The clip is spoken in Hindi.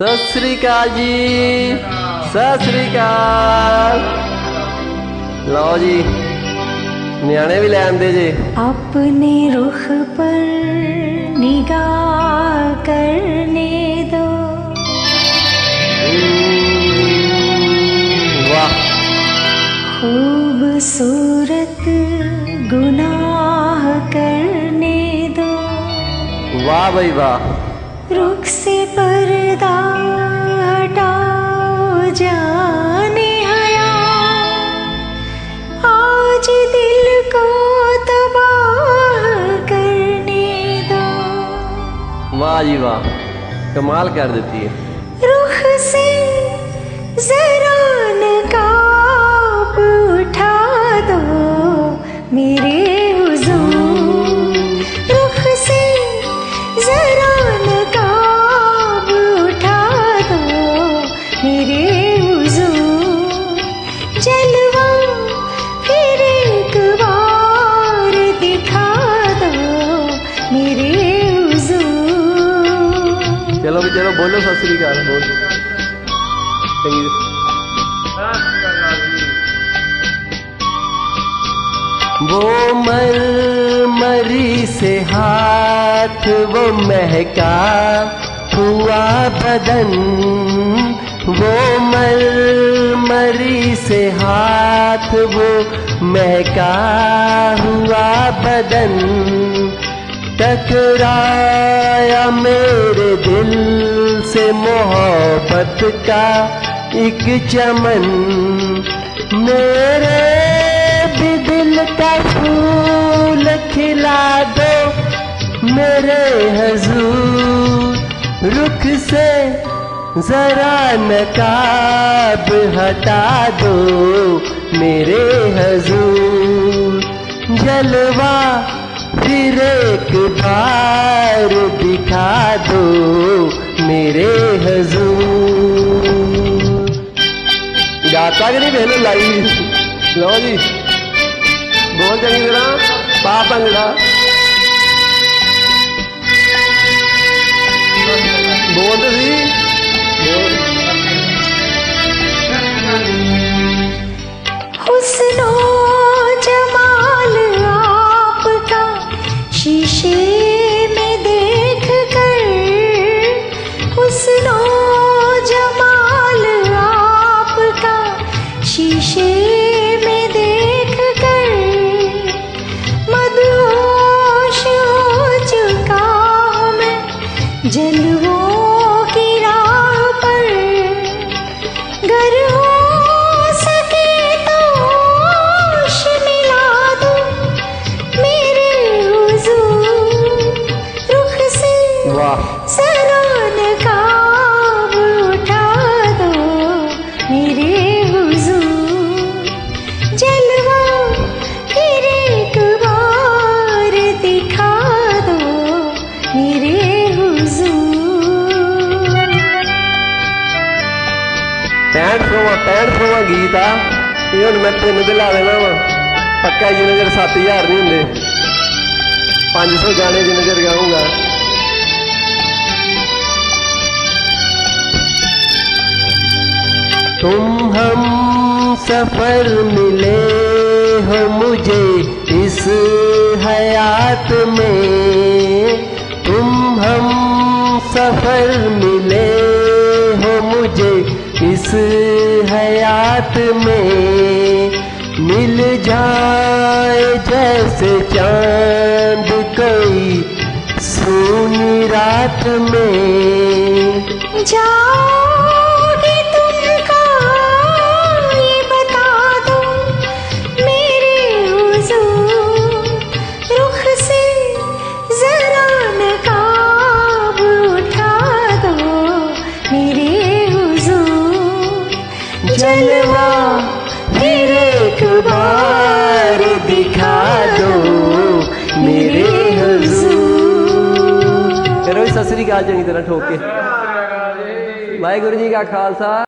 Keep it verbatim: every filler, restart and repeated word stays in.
सत श्री अकाल जी, सत श्री अकाल। लो जी न्याणे भी लैन दे जे। अपने रुख पर निगाह करने दो। वाह खूबसूरत गुनाह करने दो। वाह भाई वाह। रुख से पर्दा हटाओ जाने हया, आज दिल को तबाह करने दो। वाह जी वाह, कमाल कर देती है। रुख से जरा नकाब उठा दो मेरे हुजूर। रुख से जरा नकाब उठा दो मेरे हुजूर। जलवा फिर एक बार दिखा दो मेरे हुजूर। चलो भी चलो बोलो सत श्री अकाल बोल। वो मरमरी से हाथ, वो महका हुआ बदन। वो मरमरी से हाथ, वो महका हुआ बदन। टकराया मेरे दिल से मोहब्बत का एक चमन। मेरे भी दिल का फूल खिला दो मेरे हुजूर। रुख से जरा नकाब हटा दो मेरे हुजूर। जलवा फिर एक बार दिखा दो मेरे हुजूर। गाता कि नहीं पहले लाई। लो जी बोल चंगी तरह पा भंगड़ा बोल तो सी बोल। हुस्नो जमाल आपका शीशे में देख कर। हुस्नो जमाल आपका शीशे में देख कर। मदहोश हो चुका हूँ मैं जलवों की राह पर। गर हो सके तो होश मिला दो मेरे हुजूर। रुख से जरा नकाब उठा दो मेरे हुजूर। जलवा फिर एक बार दिखा दो मेरे हुजूर। पैंठ सौवा पैंठ सौवा गीत आ ये हूँ मैं तीन ते ला देना वा पक्का। जिन्ने चर सत्त हजार नहीं होंगे पांच सौ गाने जिन्ने चर गाऊंगा। तुम हम सफर मिले हो मुझे इस हयात में। तुम हम सफर मिले हो मुझे इस हयात में। मिल जाए जैसे चांद कोई सूनी रात में। जाओगे तुम कहाँ ये बता दो मेरे हुजूर। रुख से जरा नकाब उठा दो मेरे हुजूर। जलवा फिर एक बार दिखा दो मेरे हुजूर। करो सत श्री अकाल चंगी तरह ठोक के। वाहिगुरू जी का खालसा।